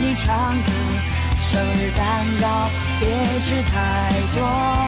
你唱歌，生日蛋糕别吃太多。